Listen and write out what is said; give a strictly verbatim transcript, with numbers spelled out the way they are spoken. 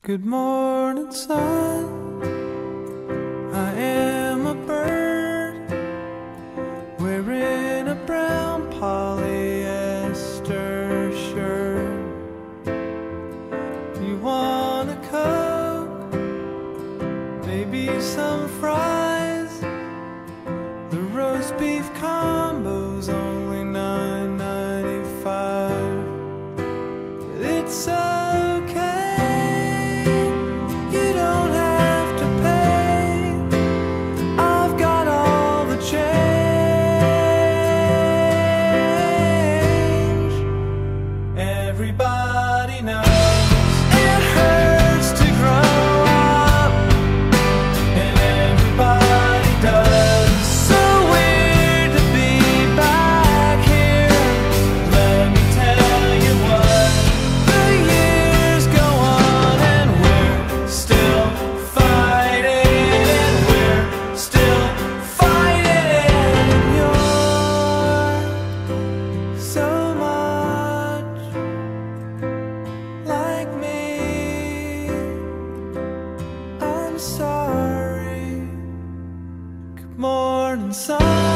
Good morning, sun. I am a bird wearing a brown polyester shirt. You want a Coke, maybe some fries? The roast beef combo's only nine ninety-five. It's okay. Everybody knows it hurts to grow up, and everybody does. So weird to be back here. Let me tell you what, the years go on and we're still fighting, and we're still fighting, and you're so much like me. I'm sorry. Good morning, sun.